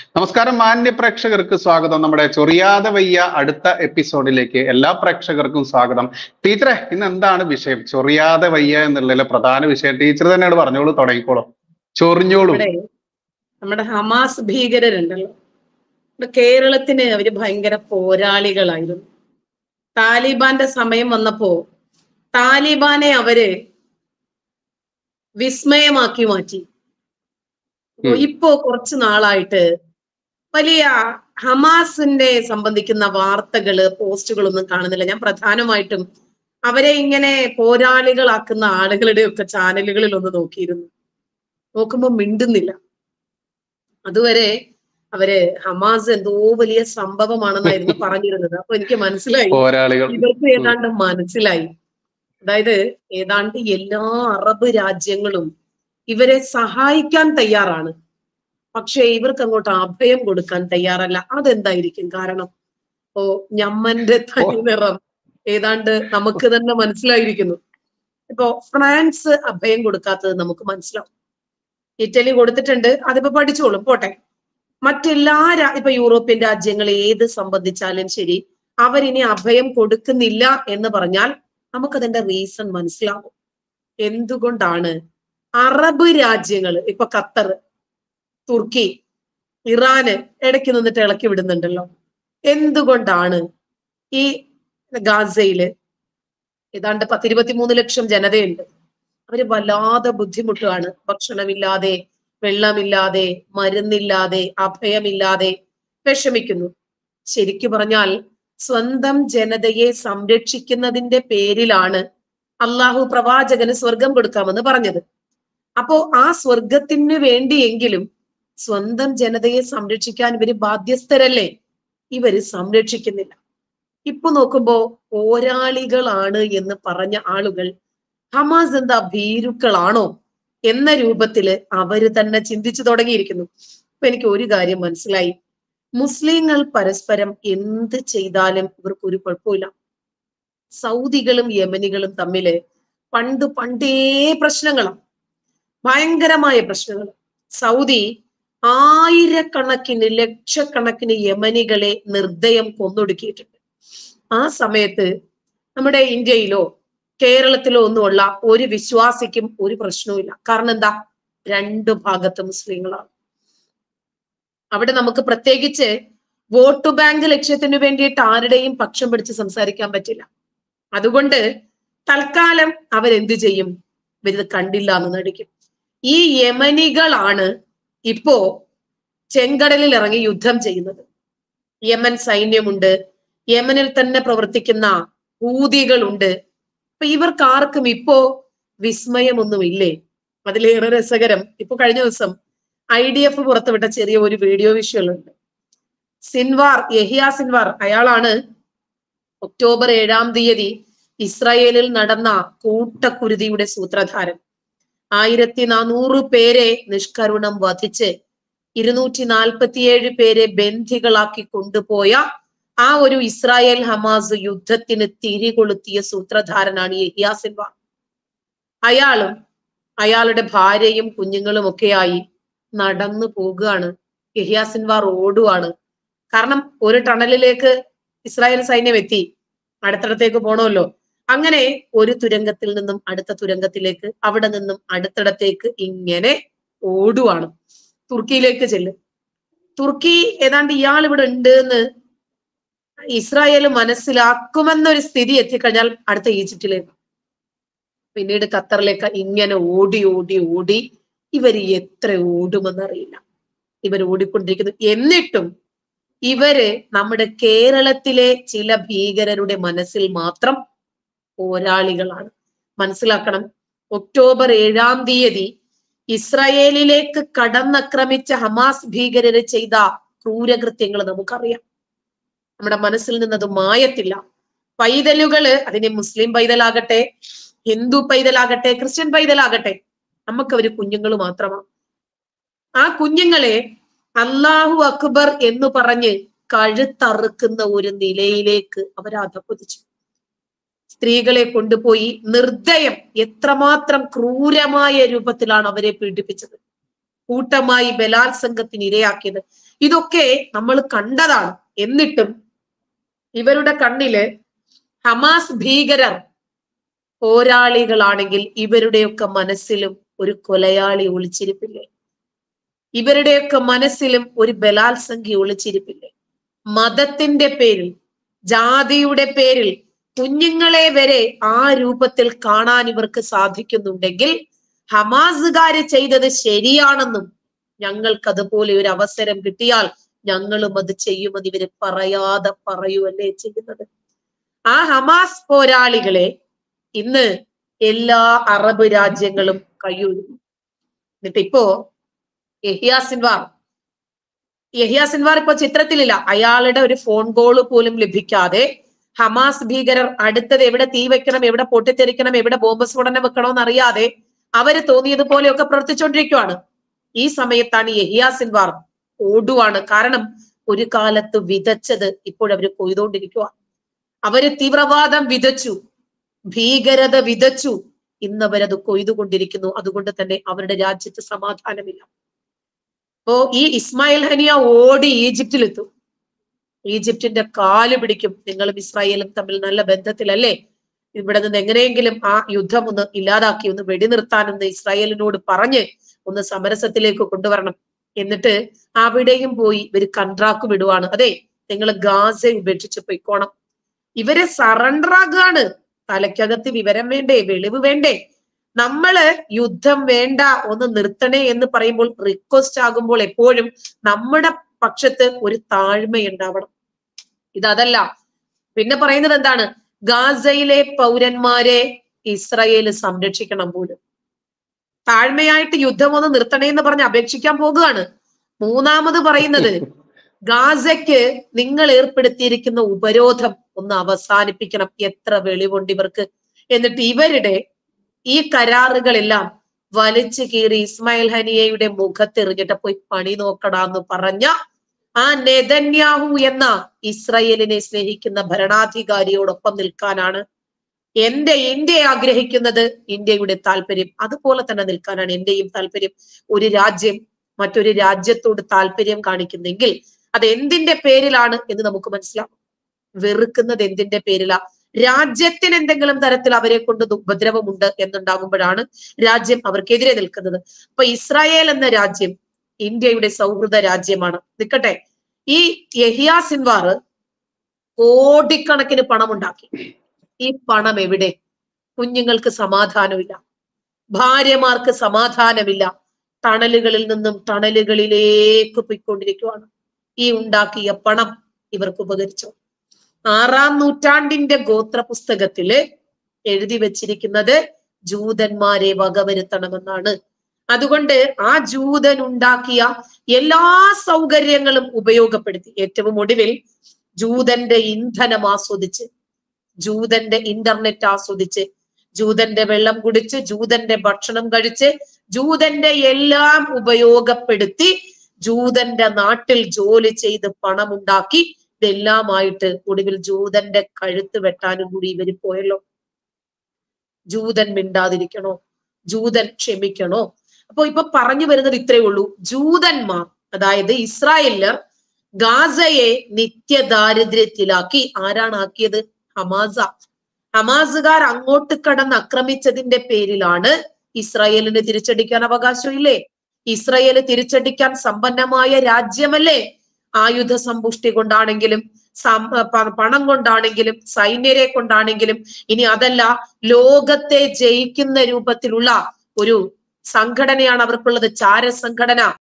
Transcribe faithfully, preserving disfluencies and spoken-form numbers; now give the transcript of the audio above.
നമസ്കാരം മാന്യ പ്രേക്ഷകർക്ക് സ്വാഗതം. നമ്മുടെ ചൊറിയാതെ വയ്യ അടുത്ത എപ്പിസോഡിലേക്ക് എല്ലാ പ്രേക്ഷകർക്കും സ്വാഗതം. ടീച്ചറെ, ഇന്ന് എന്താണ് വിഷയം? ചൊറിയാതെ വയ്യ എന്നുള്ളതിലെ പ്രധാന വിഷയം ടീച്ചർ തന്നെയാണ് പറഞ്ഞോളൂ, തുടങ്ങിക്കോളൂ, ചൊറിഞ്ഞോളൂ. നമ്മുടെ ഹമാസ് ഭീകരരുണ്ടല്ലോ, കേരളത്തിന് അവര് ഭയങ്കര പോരാളികളായിരുന്നു. താലിബാന്റെ സമയം വന്നപ്പോ താലിബാനെ അവര് വിസ്മയമാക്കി മാറ്റി. ഇപ്പോ കുറച്ചു നാളായിട്ട് വലിയ ഹമാസിന്റെ സംബന്ധിക്കുന്ന വാർത്തകള് പോസ്റ്റുകളൊന്നും കാണുന്നില്ല. ഞാൻ പ്രധാനമായിട്ടും അവരെ ഇങ്ങനെ പോരാളികളാക്കുന്ന ആളുകളുടെ ഒക്കെ ചാനലുകളിൽ ഒന്ന് നോക്കിയിരുന്നു. നോക്കുമ്പോ മിണ്ടുന്നില്ല. അതുവരെ അവര് ഹമാസ് എന്തോ വലിയ സംഭവമാണെന്നായിരുന്നു പറഞ്ഞിരുന്നത്. അപ്പൊ എനിക്ക് മനസ്സിലായി, ഇവർക്ക് ഏതാണ്ട് മനസ്സിലായി. അതായത് ഏതാണ്ട് എല്ലാ അറബ് രാജ്യങ്ങളും ഇവരെ സഹായിക്കാൻ തയ്യാറാണ്, പക്ഷെ ഇവർക്ക് അങ്ങോട്ട് അഭയം കൊടുക്കാൻ തയ്യാറല്ല. അതെന്തായിരിക്കും കാരണം? ഓ, ഞമ്മന്റെ തനിനിറം ഏതാണ്ട് നമുക്ക് തന്നെ മനസ്സിലായിരിക്കുന്നു. ഇപ്പോ ഫ്രാൻസ് അഭയം കൊടുക്കാത്തത് നമുക്ക് മനസ്സിലാവും. ഇറ്റലി കൊടുത്തിട്ടുണ്ട്, അതിപ്പോ പഠിച്ചോളും, പോട്ടെ. മറ്റെല്ലാ ഇപ്പൊ യൂറോപ്യൻ രാജ്യങ്ങൾ ഏത് സംബന്ധിച്ചാലും ശരി, അവരിനി അഭയം കൊടുക്കുന്നില്ല എന്ന് പറഞ്ഞാൽ നമുക്കതിന്റെ റീസൺ മനസ്സിലാവും. എന്തുകൊണ്ടാണ് അറബ് രാജ്യങ്ങൾ, ഇപ്പൊ ഖത്തർ, തുർക്കി, ഇറാന് ഇടയ്ക്ക് നിന്നിട്ട് ഇളക്കി വിടുന്നുണ്ടല്ലോ, എന്തുകൊണ്ടാണ് ഈ ഗാസയില് ഏതാണ്ട് പത്തിരുപത്തി മൂന്ന് ലക്ഷം ജനതയുണ്ട്, അവര് വല്ലാതെ ബുദ്ധിമുട്ടാണ്. ഭക്ഷണമില്ലാതെ, വെള്ളമില്ലാതെ, മരുന്നില്ലാതെ, അഭയമില്ലാതെ വിഷമിക്കുന്നു. ശരിക്കു പറഞ്ഞാൽ സ്വന്തം ജനതയെ സംരക്ഷിക്കുന്നതിന്റെ പേരിലാണ് അള്ളാഹു പ്രവാചകന് സ്വർഗം കൊടുക്കാമെന്ന് പറഞ്ഞത്. അപ്പോ ആ സ്വർഗത്തിന് വേണ്ടിയെങ്കിലും സ്വന്തം ജനതയെ സംരക്ഷിക്കാൻ ഇവര് ബാധ്യസ്ഥരല്ലേ? ഇവര് സംരക്ഷിക്കുന്നില്ല. ഇപ്പൊ നോക്കുമ്പോ പോരാളികളാണ് എന്ന് പറഞ്ഞ ആളുകൾ ഹമാസ് എന്താ ഭീരുക്കളാണോ എന്ന രൂപത്തില് അവര് തന്നെ ചിന്തിച്ചു തുടങ്ങിയിരിക്കുന്നു. അപ്പൊ എനിക്ക് ഒരു കാര്യം മനസ്സിലായി, മുസ്ലിങ്ങൾ പരസ്പരം എന്ത് ചെയ്താലും ഇവർക്ക് ഒരു കുഴപ്പമില്ല. സൗദികളും യമനികളും തമ്മില് പണ്ട് പണ്ടേ പ്രശ്നങ്ങളാണ്, ഭയങ്കരമായ പ്രശ്നങ്ങൾ. സൗദി ആയിരക്കണക്കിന് ലക്ഷക്കണക്കിന് യമനികളെ നിർദ്ദയം കൊന്നൊടുക്കിയിട്ടുണ്ട്. ആ സമയത്ത് നമ്മുടെ ഇന്ത്യയിലോ കേരളത്തിലോ ഒന്നുമുള്ള ഒരു വിശ്വാസിക്കും ഒരു പ്രശ്നവുമില്ല. കാരണം എന്താ? രണ്ടു ഭാഗത്ത് മുസ്ലിങ്ങളാണ്. അവിടെ നമുക്ക് പ്രത്യേകിച്ച് വോട്ട് ബാങ്ക് ലക്ഷ്യത്തിന് വേണ്ടിയിട്ട് ആരുടെയും പക്ഷം പിടിച്ച് സംസാരിക്കാൻ പറ്റില്ല. അതുകൊണ്ട് തൽക്കാലം അവരെന്ത് ചെയ്യും? ഇവരിത് കണ്ടില്ല എന്ന് നടിക്കും. ഈ യമനികളാണ് ഇപ്പോ ചെങ്കടലിൽ ഇറങ്ങി യുദ്ധം ചെയ്യുന്നത്. യമൻ സൈന്യമുണ്ട്, യമനിൽ തന്നെ പ്രവർത്തിക്കുന്ന ഹൂതികളുണ്ട്. അപ്പൊ ഇവർക്ക് ആർക്കും ഇപ്പോ വിസ്മയമൊന്നുമില്ലേ? അതിലേറെ രസകരം, ഇപ്പൊ കഴിഞ്ഞ ദിവസം ഐ ഡി എഫ് പുറത്തുവിട്ട ചെറിയ ഒരു വീഡിയോ വിഷ്വലുണ്ട്. സിൻവാർ, യഹിയ സിൻവാർ, അയാളാണ് ഒക്ടോബർ ഏഴാം തീയതി ഇസ്രായേലിൽ നടന്ന കൂട്ടക്കുരുതിയുടെ സൂത്രധാരൻ. ആയിരത്തി നാനൂറ് പേരെ നിഷ്കരുണം വധിച്ച് ഇരുന്നൂറ്റി നാൽപ്പത്തിയേഴ് പേരെ ബന്ധികളാക്കി കൊണ്ടുപോയ ആ ഒരു ഇസ്രായേൽ ഹമാസ് യുദ്ധത്തിന് തിരികൊളുത്തിയ സൂത്രധാരനാണ് യഹിയ സിൻവാർ. അയാളും അയാളുടെ ഭാര്യയും കുഞ്ഞുങ്ങളും ഒക്കെയായി നടന്നു പോകുകയാണ്. യഹിയ സിൻവാർ ഓടുവാണ്. കാരണം ഒരു ടണലിലേക്ക് ഇസ്രായേൽ സൈന്യം എത്തി, അടുത്തടത്തേക്ക് പോണമല്ലോ. അങ്ങനെ ഒരു തുരങ്കത്തിൽ നിന്നും അടുത്ത തുരങ്കത്തിലേക്ക്, അവിടെ നിന്നും അടുത്തിടത്തേക്ക് ഇങ്ങനെ ഓടുവാണ്. തുർക്കിയിലേക്ക് ചെല്ലും. തുർക്കി ഏതാണ്ട് ഇയാൾ ഇവിടെ ഉണ്ട് എന്ന് ഇസ്രായേൽ മനസ്സിലാക്കുമെന്നൊരു സ്ഥിതി എത്തിക്കഴിഞ്ഞാൽ അടുത്ത ഈജിപ്തിലേക്ക്, പിന്നീട് ഖത്തറിലേക്ക്, ഇങ്ങനെ ഓടി ഓടി ഓടി ഇവര് എത്ര ഓടുമെന്നറിയില്ല. ഇവർ ഓടിക്കൊണ്ടിരിക്കുന്നു. എന്നിട്ടും ഇവര് നമ്മുടെ കേരളത്തിലെ ചില ഭീകരരുടെ മനസ്സിൽ മാത്രം പോരാളികളാണ്. മനസ്സിലാക്കണം, ഒക്ടോബർ ഏഴാം തീയതി ഇസ്രായേലിലേക്ക് കടന്നക്രമിച്ച ഹമാസ് ഭീകരര് ചെയ്ത ക്രൂരകൃത്യങ്ങൾ നമുക്കറിയാം. നമ്മുടെ മനസ്സിൽ നിന്നത് മായത്തില്ല. പൈതലുകള്, അതിന് മുസ്ലിം പൈതലാകട്ടെ, ഹിന്ദു പൈതലാകട്ടെ, ക്രിസ്ത്യൻ പൈതലാകട്ടെ, നമുക്ക് അവര് കുഞ്ഞുങ്ങൾ മാത്രമാണ്. ആ കുഞ്ഞുങ്ങളെ അല്ലാഹു അക്ബർ എന്ന് പറഞ്ഞ് കഴുത്തറുക്കുന്ന ഒരു നിലയിലേക്ക് അവർ അധപ്പതിച്ചു. സ്ത്രീകളെ കൊണ്ടുപോയി നിർദ്ദയം എത്രമാത്രം ക്രൂരമായ രൂപത്തിലാണ് അവരെ പീഡിപ്പിച്ചത്. കൂട്ടമായി ബലാത്സംഗത്തിന് ഇരയാക്കിയത്. ഇതൊക്കെ നമ്മൾ കണ്ടതാണ്. എന്നിട്ടും ഇവരുടെ കണ്ണില് ഹമാസ് ഭീകരർ പോരാളികളാണെങ്കിൽ ഇവരുടെയൊക്കെ മനസ്സിലും ഒരു കൊലയാളി ഒളിച്ചിരിപ്പില്ലേ? ഇവരുടെയൊക്കെ മനസ്സിലും ഒരു ബലാത്സംഗി ഒളിച്ചിരിപ്പില്ലേ? മതത്തിന്റെ പേരിൽ, ജാതിയുടെ പേരിൽ കുഞ്ഞുങ്ങളെ വരെ ആ രൂപത്തിൽ കാണാൻ ഇവർക്ക് സാധിക്കുന്നുണ്ടെങ്കിൽ ഹമാസുകാര് ചെയ്തത് ശരിയാണെന്നും ഞങ്ങൾക്ക് അതുപോലെ ഒരു അവസരം കിട്ടിയാൽ ഞങ്ങളും അത് ചെയ്യുമെന്ന് ഇവര് പറയാതെ പറയുവല്ലേ ചെയ്യുന്നത്. ആ ഹമാസ് പോരാളികളെ ഇന്ന് എല്ലാ അറബ് രാജ്യങ്ങളും കയ്യൊഴിഞ്ഞു. എന്നിട്ട് ഇപ്പോ യഹ്യാ സിൻവാർ യഹ്യാ സിൻവാർ ഇപ്പൊ ചിത്രത്തിലില്ല. അയാളുടെ ഒരു ഫോൺ കോള് പോലും ലഭിക്കാതെ ഹമാസ് ഭീകരർ അടുത്തത് എവിടെ തീ വെക്കണം, എവിടെ പൊട്ടിത്തെറിക്കണം, എവിടെ ബോംബ് സ്ഫോടനം വെക്കണമെന്ന് അറിയാതെ അവര് തോന്നിയതുപോലെയൊക്കെ പ്രവർത്തിച്ചുകൊണ്ടിരിക്കുവാണ്. ഈ സമയത്താണ് യഹ്യാ സിൻവാർ ഓടുവാണ്. കാരണം ഒരു കാലത്ത് വിതച്ചത് ഇപ്പോഴവര് കൊയ്തുകൊണ്ടിരിക്കുക. അവര് തീവ്രവാദം വിതച്ചു, ഭീകരത വിതച്ചു, ഇന്നവരത് കൊയ്തുകൊണ്ടിരിക്കുന്നു. അതുകൊണ്ട് തന്നെ അവരുടെ രാജ്യത്ത് സമാധാനമില്ല. അപ്പോ ഈ ഇസ്മായിൽ ഹനിയ ഓടി ഈജിപ്തിലെത്തും. ഈജിപ്തിന്റെ കാല് പിടിക്കും. നിങ്ങളും ഇസ്രായേലും തമ്മിൽ നല്ല ബന്ധത്തിലല്ലേ, ഇവിടെ നിന്ന് എങ്ങനെയെങ്കിലും ആ യുദ്ധം ഒന്ന് ഇല്ലാതാക്കി ഒന്ന് വെടിനിർത്താനെന്ന് ഇസ്രായേലിനോട് പറഞ്ഞ് ഒന്ന് സമരസത്തിലേക്ക് കൊണ്ടുവരണം. എന്നിട്ട് അവിടെയും പോയി ഇവര് കൺട്രാക്ക് വിടുവാണ്. അതെ, നിങ്ങൾ ഗാസ ഉപേക്ഷിച്ച് പൊയ്ക്കോണം. ഇവര് സറണ്ടർ ആകാണ്. തലയ്ക്കകത്ത് വിവരം വേണ്ടേ, വെളിവ് വേണ്ടേ? നമ്മള് യുദ്ധം വേണ്ട, ഒന്ന് നിർത്തണേ എന്ന് പറയുമ്പോൾ, റിക്വസ്റ്റ് ആകുമ്പോൾ എപ്പോഴും നമ്മുടെ പക്ഷത്ത് ഒരു താഴ്മയുണ്ടാവണം. ഇതല്ല. പിന്നെ പറയുന്നത് എന്താണ്? ഗാസയിലെ പൗരന്മാരെ ഇസ്രായേല് സംരക്ഷിക്കണം പോലും. താഴ്മയായിട്ട് യുദ്ധം ഒന്ന് നിർത്തണേ എന്ന് പറഞ്ഞ് അപേക്ഷിക്കാൻ പോകുകയാണ്. മൂന്നാമത് പറയുന്നത് ഗാസയ്ക്ക് നിങ്ങൾ ഏർപ്പെടുത്തിയിരിക്കുന്ന ഉപരോധം ഒന്ന് അവസാനിപ്പിക്കണം. എത്ര വെളിവുണ്ട് ഇവർക്ക്! എന്നിട്ട് ഇവരുടെ ഈ കരാറുകളെല്ലാം വലിച്ചു കീറി ഇസ്മായിൽ ഹനിയയുടെ മുഖത്തെറിഞ്ഞിട്ട് പോയി പണി നോക്കടാന്ന് പറഞ്ഞ ആ നെതന്യാഹു എന്ന ഇസ്രായേലിനെ സ്നേഹിക്കുന്ന ഭരണാധികാരിയോടൊപ്പം നിൽക്കാനാണ് എന്റെ ഇന്ത്യ ആഗ്രഹിക്കുന്നത്. ഇന്ത്യയുടെ താല്പര്യം അതുപോലെ തന്നെ നിൽക്കാനാണ് എന്റെയും താല്പര്യം. ഒരു രാജ്യം മറ്റൊരു രാജ്യത്തോട് താല്പര്യം കാണിക്കുന്നെങ്കിൽ അത് എന്തിന്റെ പേരിലാണ് എന്ന് നമുക്ക് മനസ്സിലാവും. വെറുക്കുന്നത് എന്തിന്റെ പേരിലാ? രാജ്യത്തിന് എന്തെങ്കിലും തരത്തിൽ അവരെ കൊണ്ട് ഉപദ്രവമുണ്ട് എന്നുണ്ടാകുമ്പോഴാണ് രാജ്യം അവർക്കെതിരെ നിൽക്കുന്നത്. അപ്പൊ ഇസ്രായേൽ എന്ന രാജ്യം ഇന്ത്യയുടെ സൗഹൃദ രാജ്യമാണ്. നിൽക്കട്ടെ, ഈ യഹ്യാ സിൻവാർ കോടിക്കണക്കിന് പണം ഉണ്ടാക്കി. ഈ പണം എവിടെ? കുഞ്ഞുങ്ങൾക്ക് സമാധാനമില്ല, ഭാര്യമാർക്ക് സമാധാനമില്ല. തണലുകളിൽ നിന്നും തണലുകളിലേക്ക് പോയിക്കൊണ്ടിരിക്കുകയാണ്. ഈ ഉണ്ടാക്കിയ പണം ഇവർക്ക് ഉപകരിച്ചോ? ആറാം നൂറ്റാണ്ടിന്റെ ഗോത്ര പുസ്തകത്തില് എഴുതി വെച്ചിരിക്കുന്നത് ജൂതന്മാരെ വകവരുത്തണമെന്നാണ്. അതുകൊണ്ട് ആ ജൂതൻ ഉണ്ടാക്കിയ എല്ലാ സൗകര്യങ്ങളും ഉപയോഗപ്പെടുത്തി ഏറ്റവും ഒടുവിൽ ജൂതന്റെ ഇന്ധനം ആസ്വദിച്ച്, ജൂതന്റെ ഇന്റർനെറ്റ് ആസ്വദിച്ച്, ജൂതന്റെ വെള്ളം കുടിച്ച്, ജൂതന്റെ ഭക്ഷണം കഴിച്ച്, ജൂതന്റെ എല്ലാം ഉപയോഗപ്പെടുത്തി ജൂതന്റെ നാട്ടിൽ ജോലി ചെയ്ത് പണമുണ്ടാക്കി ഇതെല്ലാമായിട്ട് ഒടുവിൽ ജൂതന്റെ കഴുത്ത് വെട്ടാനും കൂടി ഇവര് പോയല്ലോ. ജൂതൻ മിണ്ടാതിരിക്കണോ? ജൂതൻ ക്ഷമിക്കണോ? അപ്പൊ ഇപ്പൊ പറഞ്ഞു വരുന്നത് ഇത്രയേ ഉള്ളൂ. ജൂതന്മാർ, അതായത് ഇസ്രായേലർ ഗാസയെ നിത്യദാരിദ്ര്യത്തിലാക്കി. ആരാണ് ആക്കിയത്? ഹമാസ. ഹമാസുകാർ അങ്ങോട്ട് കടന്ന് ആക്രമിച്ചതിന്റെ പേരിലാണ് ഇസ്രായേലിന് തിരിച്ചടിക്കാൻ അവകാശമില്ലേ? ഇസ്രായേല് തിരിച്ചടിക്കാൻ സമ്പന്നമായ രാജ്യമല്ലേ? ആയുധ സമ്പുഷ്ടി കൊണ്ടാണെങ്കിലും പണം കൊണ്ടാണെങ്കിലും സൈന്യരെ കൊണ്ടാണെങ്കിലും, ഇനി അതല്ല ലോകത്തെ ജയിക്കുന്ന രൂപത്തിലുള്ള ഒരു സംഘടനയാണ് അവർക്കുള്ളത്, ചാര സംഘടന.